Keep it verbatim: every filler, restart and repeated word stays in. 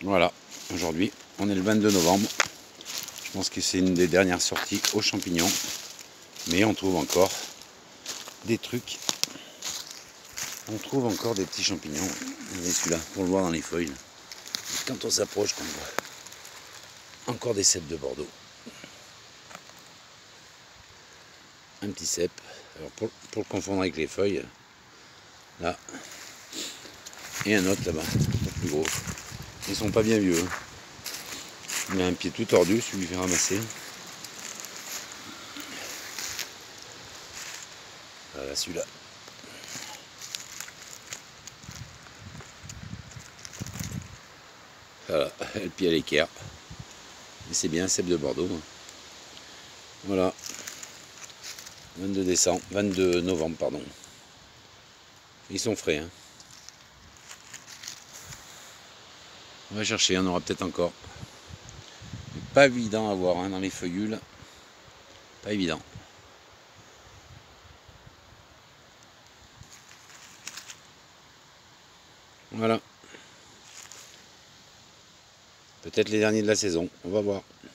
Voilà, aujourd'hui on est le vingt-deux novembre. Je pense que c'est une des dernières sorties aux champignons. Mais on trouve encore des trucs. On trouve encore des petits champignons. Regardez celui-là, pour le voir dans les feuilles. Et quand on s'approche, on voit encore des cèpes de Bordeaux. Un petit cèpe. Alors pour, pour le confondre avec les feuilles, là. Et un autre là-bas, plus gros. Ils sont pas bien vieux. Hein. Il a un pied tout tordu, celui qui fait ramasser. Voilà celui-là. Voilà, le pied à l'équerre. Et c'est bien un cèpe de Bordeaux. Voilà. vingt-deux décembre, vingt-deux novembre, pardon. Ils sont frais. Hein. On va chercher, on aura peut-être encore. Pas évident à voir hein, dans les feuillules. Pas évident. Voilà. Peut-être les derniers de la saison. On va voir.